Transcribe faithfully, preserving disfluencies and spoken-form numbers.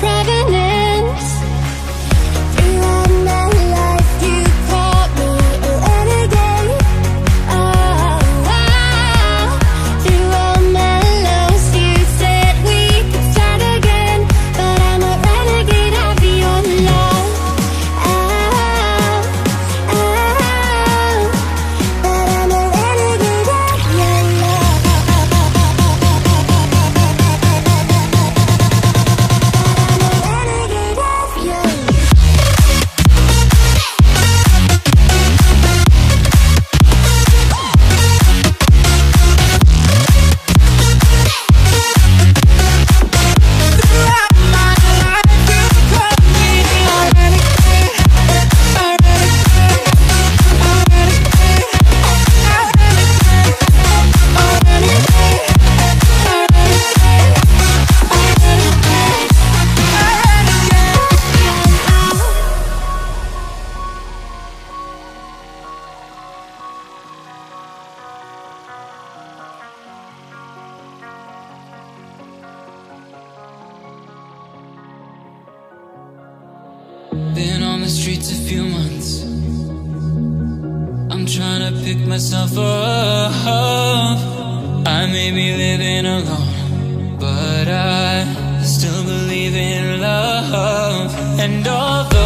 revenant. Throughout my life you called me a renegade. Oh, wow. Throughout my lows you said we could start again, but I'm a renegade of your love. Oh, oh, but I'm a renegade of your love. Been on the streets a few months. I'm trying to pick myself up. I may be living alone, but I still believe in love. And although